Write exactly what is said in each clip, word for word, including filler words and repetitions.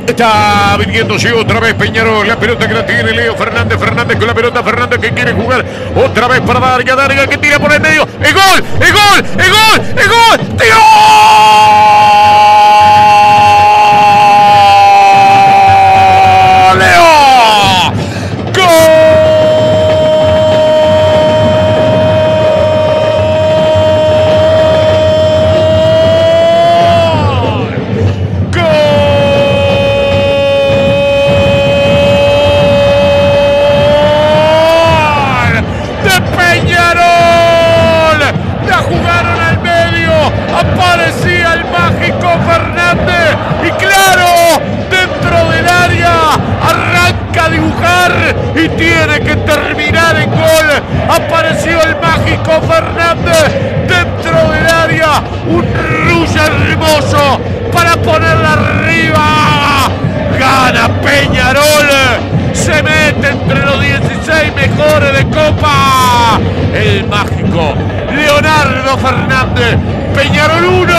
Está viniéndose otra vez Peñarol. La pelota que la tiene Leo Fernández. Fernández con la pelota. Fernández que quiere jugar otra vez para Darga. Darga que tira por el medio. ¡El gol! ¡El gol! ¡El gol! ¡El gol! ¡Dios! Aparecía el mágico Fernández y claro, dentro del área arranca a dibujar y tiene que terminar en gol. Apareció el mágico Fernández dentro del área, un rush hermoso para ponerla arriba. Gana Peñarol, se mete entre los dieciséis mejores de Copa. El mágico Leonardo Fernández. Peñarol uno,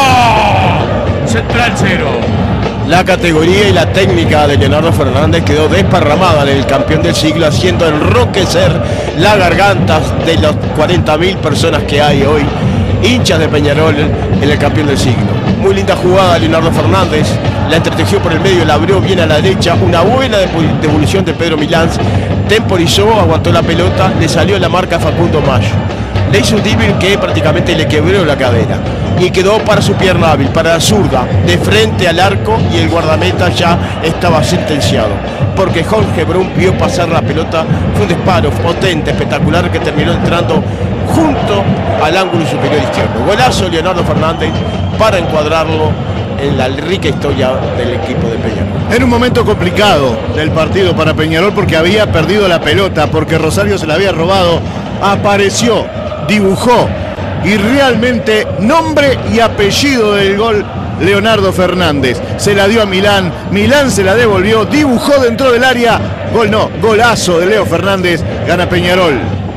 Central cero. La categoría y la técnica de Leonardo Fernández quedó desparramada en el campeón del siglo, haciendo enroquecer las gargantas de las cuarenta mil personas que hay hoy, hinchas de Peñarol en el campeón del siglo. Muy linda jugada Leonardo Fernández, la entretejió por el medio, la abrió bien a la derecha, una buena devolución de Pedro Milán, temporizó, aguantó la pelota, le salió la marca Facundo Mayo. Le hizo un dribbling que prácticamente le quebró la cadera y quedó para su pierna hábil, para la zurda, de frente al arco, y el guardameta ya estaba sentenciado porque Jorge Brun vio pasar la pelota. Fue un disparo potente, espectacular, que terminó entrando junto al ángulo superior izquierdo. Golazo Leonardo Fernández para encuadrarlo en la rica historia del equipo de Peñarol. En un momento complicado del partido para Peñarol, porque había perdido la pelota, porque Rosario se la había robado, apareció, dibujó y realmente nombre y apellido del gol Leonardo Fernández. Se la dio a Milán, Milán se la devolvió, dibujó dentro del área, gol no, golazo de Leo Fernández, gana Peñarol.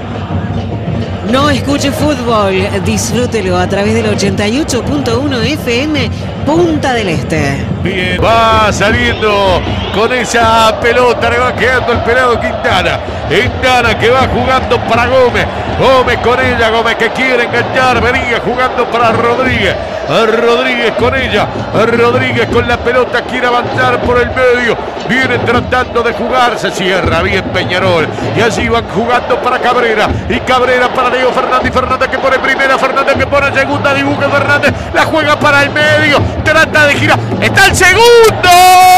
No escuche fútbol, disfrútelo a través del ochenta y ocho punto uno F M Punta del Este. Bien, va saliendo con esa pelota, le va quedando el pelado Quintana. Quintana que va jugando para Gómez. Gómez con ella, Gómez que quiere enganchar, venía jugando para Rodríguez. Rodríguez con ella, Rodríguez con la pelota, quiere avanzar por el medio. Viene tratando de jugar, se cierra bien Peñarol. Y allí van jugando para Cabrera. Y Cabrera para Leo Fernández. Fernández que pone primera, Fernández que pone segunda, dibuja Fernández. La juega para el medio, trata de girar. ¡Está el segundo!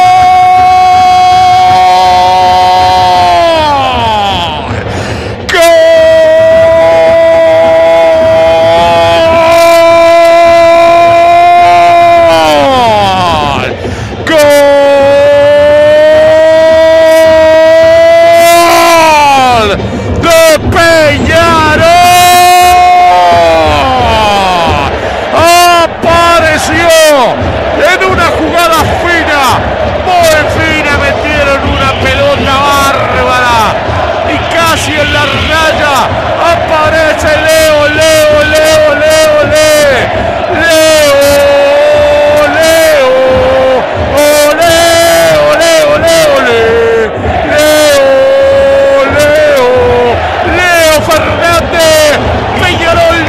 En una jugada fina, muy fina, metieron una pelota bárbara y casi en la raya aparece Leo, Leo, Leo, Leo, Leo, Leo, Leo, oh, Leo, Leo, Leo, Leo, Leo, Leo Fernández, Peñarol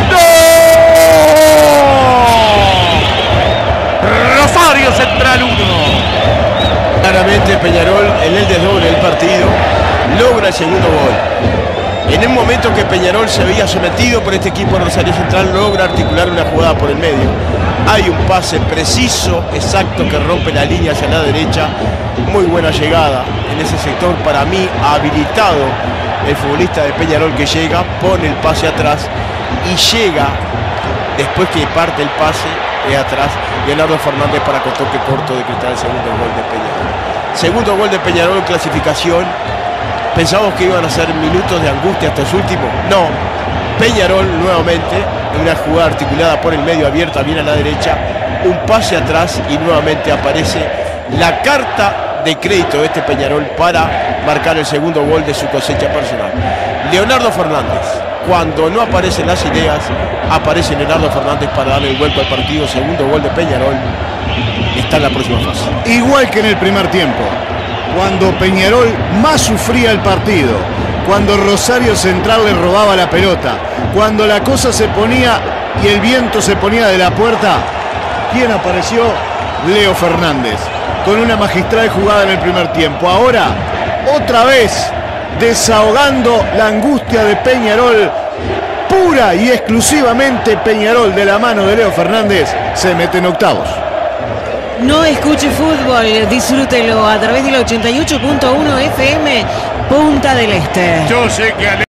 Central uno. Claramente Peñarol en el desdoble del partido logra el segundo gol. En un momento que Peñarol se veía sometido por este equipo de Rosario Central, logra articular una jugada por el medio. Hay un pase preciso, exacto, que rompe la línea hacia la derecha. Muy buena llegada en ese sector, para mí habilitado el futbolista de Peñarol, que llega, pone el pase atrás y llega después que parte el pase de atrás Leonardo Fernández para con toque corto decretar el segundo gol de Peñarol. Segundo gol de Peñarol, clasificación. Pensamos que iban a ser minutos de angustia estos últimos. No, Peñarol nuevamente en una jugada articulada por el medio, abierta bien a la derecha, un pase atrás y nuevamente aparece la carta de crédito de este Peñarol para marcar el segundo gol de su cosecha personal. Leonardo Fernández, cuando no aparecen las ideas, aparece Leonardo Fernández para darle el vuelco al partido. Segundo gol de Peñarol, está en la próxima fase. Igual que en el primer tiempo, cuando Peñarol más sufría el partido, cuando Rosario Central le robaba la pelota, cuando la cosa se ponía y el viento se ponía de la puerta, ¿quién apareció? Leo Fernández, con una magistral jugada en el primer tiempo. Ahora, otra vez, desahogando la angustia de Peñarol, pura y exclusivamente Peñarol, de la mano de Leo Fernández, se mete en octavos. No escuche fútbol, disfrútelo a través del ochenta y ocho punto uno F M, Punta del Este. Yo sé que